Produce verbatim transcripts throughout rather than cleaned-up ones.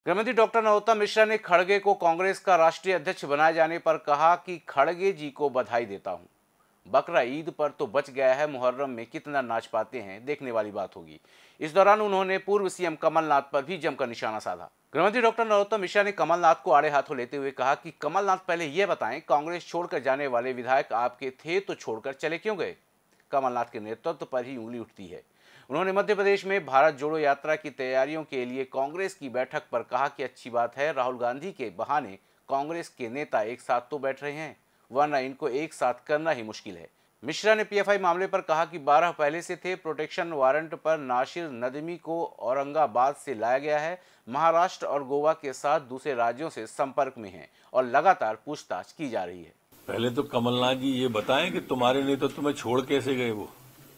गृहमंत्री डॉक्टर नरोत्तम मिश्रा ने खड़गे को कांग्रेस का राष्ट्रीय अध्यक्ष बनाए जाने पर कहा कि खड़गे जी को बधाई देता हूं। बकरा ईद पर तो बच गया है, मुहर्रम में कितना नाच पाते हैं, देखने वाली बात होगी। इस दौरान उन्होंने पूर्व सीएम कमलनाथ पर भी जमकर निशाना साधा। गृहमंत्री डॉक्टर नरोत्तम मिश्रा ने कमलनाथ को आड़े हाथों लेते हुए कहा कि कमलनाथ पहले यह बताएं, कांग्रेस छोड़कर जाने वाले विधायक आपके थे तो छोड़कर चले क्यों गए? कमलनाथ के नेतृत्व पर ही उंगली उठती है। उन्होंने मध्य प्रदेश में भारत जोड़ो यात्रा की तैयारियों के लिए कांग्रेस की बैठक पर कहा कि अच्छी बात है, राहुल गांधी के बहाने कांग्रेस के नेता एक साथ तो बैठ रहे हैं, वरना इनको एक साथ करना ही मुश्किल है। मिश्रा ने पीएफआई मामले पर कहा कि बारह पहले से थे। प्रोटेक्शन वारंट पर नासिर नदवी को औरंगाबाद से लाया गया है। महाराष्ट्र और गोवा के साथ दूसरे राज्यों से संपर्क में हैं और लगातार पूछताछ की जा रही है। पहले तो कमलनाथ जी ये बताएं कि तुम्हारे नेतृत्व में छोड़ कैसे गए वो?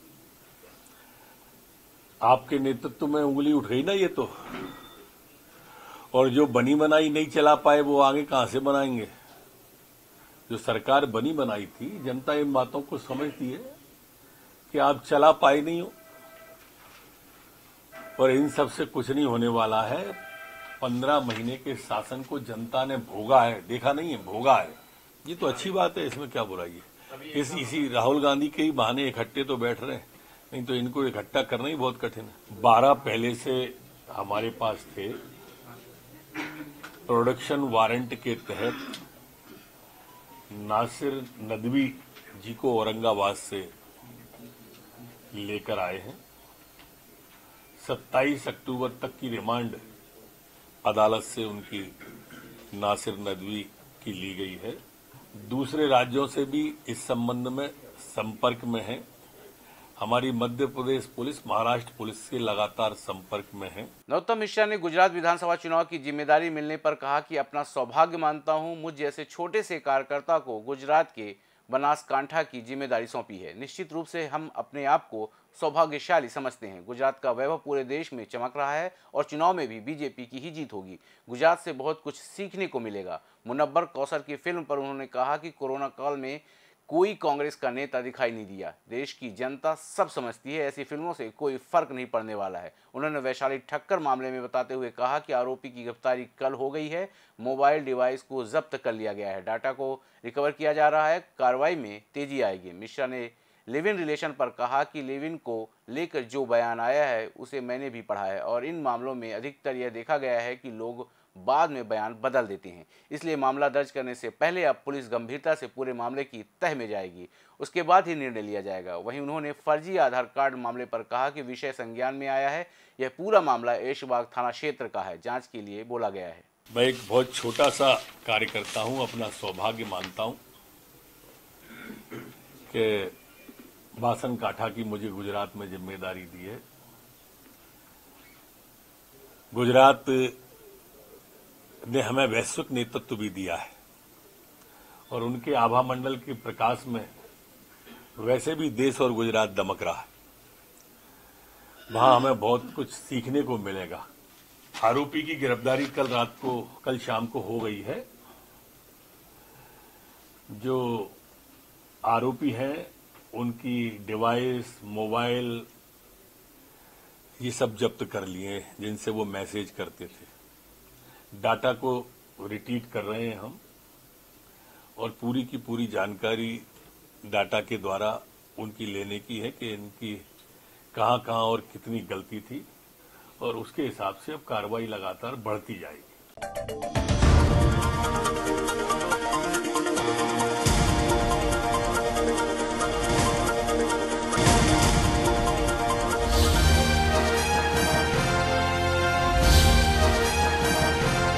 आपके नेतृत्व में उंगली उठ गई ना ये तो। और जो बनी बनाई नहीं चला पाए वो आगे कहां से बनाएंगे? जो सरकार बनी बनाई थी, जनता इन बातों को समझती है कि आप चला पाए नहीं हो। और इन सब से कुछ नहीं होने वाला है। पंद्रह महीने के शासन को जनता ने भोगा है, देखा नहीं है, भोगा है। ये तो अच्छी बात है, इसमें क्या बुराई है? इस इसी राहुल गांधी के ही बहाने इकट्ठे तो बैठ रहे हैं, नहीं तो इनको इकट्ठा करना ही बहुत कठिन है। बारह पहले से हमारे पास थे। प्रोडक्शन वारंट के तहत नासिर नदवी जी को औरंगाबाद से लेकर आए हैं। सत्ताईस अक्टूबर तक की रिमांड अदालत से उनकी नासिर नदवी की ली गई है। दूसरे राज्यों से भी इस संबंध में संपर्क में है। हमारी मध्य प्रदेश पुलिस, महाराष्ट्र पुलिस से लगातार संपर्क में है। नरोत्तम मिश्रा ने गुजरात विधानसभा चुनाव की जिम्मेदारी मिलने पर कहा कि अपना सौभाग्य मानता हूं, मुझ जैसे छोटे से कार्यकर्ता को गुजरात के बनासकांठा की जिम्मेदारी सौंपी है। निश्चित रूप से हम अपने आप को सौभाग्यशाली समझते हैं। गुजरात का वैभव पूरे देश में चमक रहा है और चुनाव में भी बीजेपी की ही जीत होगी। गुजरात से बहुत कुछ सीखने को मिलेगा। मुनव्वर कौसर की फिल्म पर उन्होंने कहा कि कोरोना काल में कोई कांग्रेस का नेता दिखाई नहीं दिया। देश की जनता सब समझती है, ऐसी फिल्मों से कोई फर्क नहीं पड़ने वाला है। उन्होंने वैशाली ठक्कर मामले में बताते हुए कहा कि आरोपी की गिरफ्तारी कल हो गई है। मोबाइल डिवाइस को जब्त कर लिया गया है, डाटा को रिकवर किया जा रहा है। कार्रवाई में तेजी आएगी। मिश्रा ने लिव इन रिलेशन पर कहा कि लिव इन को लेकर जो बयान आया है उसे मैंने भी पढ़ा है और इन मामलों में अधिकतर यह देखा गया है कि लोग बाद में बयान बदल देते हैं। इसलिए मामला दर्ज करने से पहले अब पुलिस गंभीरता से पूरे मामले की तह में जाएगी, उसके बाद ही निर्णय लिया जाएगा। वहीं उन्होंने फर्जी आधार कार्ड मामले पर कहा कि विषय संज्ञान में आया है। यह पूरा मामला ऐशबाग थाना क्षेत्र का है, जांच के लिए बोला गया है। मैं एक बहुत छोटा सा कार्यकर्ता हूं, अपना सौभाग्य मानता हूं कि बासनकाठा की मुझे गुजरात में जिम्मेदारी दी है। गुजरात ने हमें वैश्विक नेतृत्व भी दिया है और उनके आभा मंडल के प्रकाश में वैसे भी देश और गुजरात दमक रहा है। वहां हमें बहुत कुछ सीखने को मिलेगा। आरोपी की गिरफ्तारी कल रात को, कल शाम को हो गई है। जो आरोपी हैं उनकी डिवाइस, मोबाइल, ये सब जब्त कर लिए जिनसे वो मैसेज करते थे। डाटा को रिट्रीव कर रहे हैं हम और पूरी की पूरी जानकारी डाटा के द्वारा उनकी लेने की है कि इनकी कहां कहां और कितनी गलती थी और उसके हिसाब से अब कार्रवाई लगातार बढ़ती जाएगी।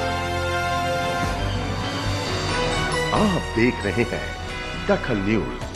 आप देख रहे हैं दखल न्यूज।